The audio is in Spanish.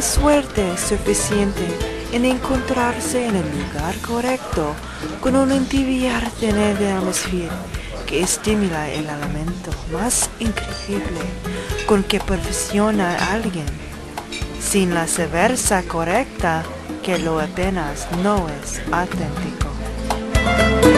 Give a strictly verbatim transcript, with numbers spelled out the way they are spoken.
una suerte suficiente en encontrarse en el lugar correcto con un entibiarte de atmósfera que estimula el elemento más increíble con que perfecciona a alguien, sin la severanza correcta que lo apenas no es auténtico.